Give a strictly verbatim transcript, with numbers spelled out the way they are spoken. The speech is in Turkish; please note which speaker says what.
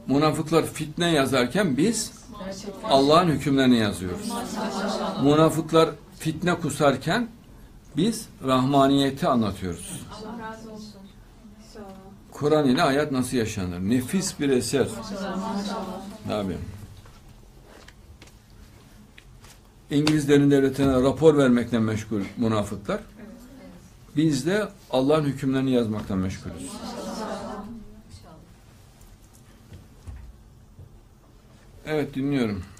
Speaker 1: Münafıklar fitne yazarken biz Allah'ın hükümlerini yazıyoruz. Münafıklar fitne kusarken biz rahmaniyeti anlatıyoruz. Kur'an ile hayat nasıl yaşanır? Nefis bir eser. Tabii. İngilizlerin devletine rapor vermekle meşgul münafıklar. Biz de Allah'ın hükümlerini yazmaktan meşgulüz. Evet, dinliyorum.